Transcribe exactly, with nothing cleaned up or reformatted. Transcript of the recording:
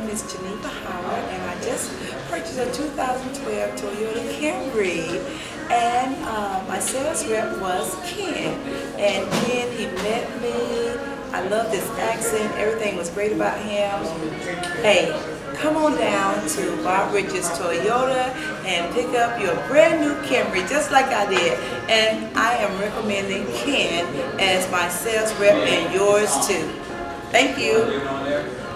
is Geneva Howard, and I just purchased a two thousand twelve Toyota Camry. And uh, my sales rep was Ken. And Ken, he met me. I love this accent. Everything was great about him. Hey, come on down to Bob Rich's Toyota and pick up your brand new Camry, just like I did. And I am recommending Ken as my sales rep and yours too. Thank you.